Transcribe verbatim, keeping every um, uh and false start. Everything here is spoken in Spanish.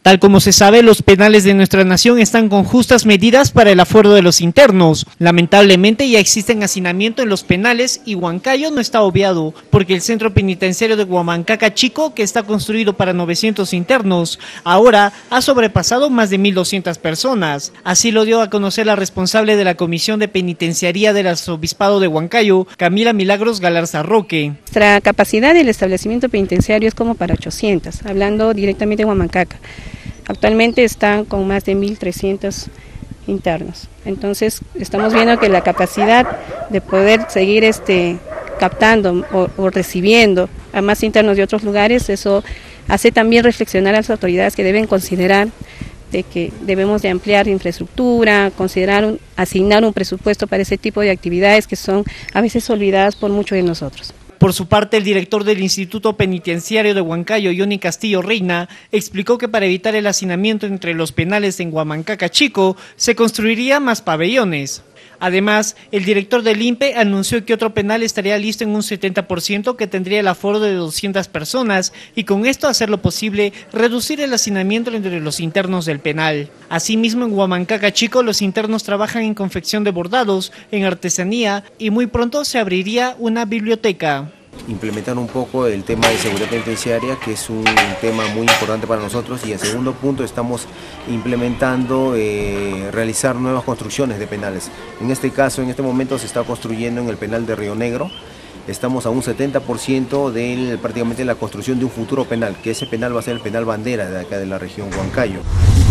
Tal como se sabe, los penales de nuestra nación están con justas medidas para el aforo de los internos. Lamentablemente ya existen hacinamiento en los penales y Huancayo no está obviado, porque el centro penitenciario de Huamancacá Chico, que está construido para novecientos internos, ahora ha sobrepasado más de mil doscientas personas. Así lo dio a conocer la responsable de la Comisión de Penitenciaría del Arzobispado de Huancayo, Camila Milagros Galarza Roque. Nuestra capacidad del establecimiento penitenciario es como para ochocientos, hablando directamente de Huamancacá. Actualmente están con más de mil trescientos internos. Entonces estamos viendo que la capacidad de poder seguir este, captando o, o recibiendo a más internos de otros lugares, eso hace también reflexionar a las autoridades que deben considerar de que debemos de ampliar infraestructura, considerar un, asignar un presupuesto para ese tipo de actividades que son a veces olvidadas por muchos de nosotros. Por su parte, el director del Instituto Penitenciario de Huancayo, Johnny Castillo Reina, explicó que para evitar el hacinamiento entre los penales en Huamancacá Chico, se construiría más pabellones. Además, el director del I N P E anunció que otro penal estaría listo en un setenta por ciento que tendría el aforo de doscientas personas y con esto hacer lo posible reducir el hacinamiento entre los internos del penal. Asimismo, en Huamancacá Chico los internos trabajan en confección de bordados, en artesanía y muy pronto se abriría una biblioteca. Implementar un poco el tema de seguridad penitenciaria, que es un tema muy importante para nosotros, y en segundo punto estamos implementando eh, realizar nuevas construcciones de penales. En este caso, en este momento se está construyendo en el penal de Río Negro. Estamos a un setenta por ciento de prácticamente la construcción de un futuro penal, que ese penal va a ser el penal bandera de acá de la región Huancayo.